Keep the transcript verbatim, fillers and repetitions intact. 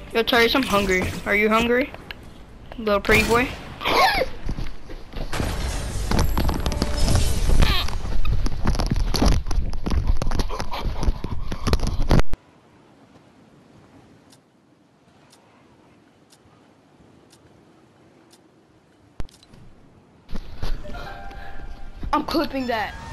Yo, Tyrese, I'm hungry. Are you hungry? Little pretty boy? I'm clipping that.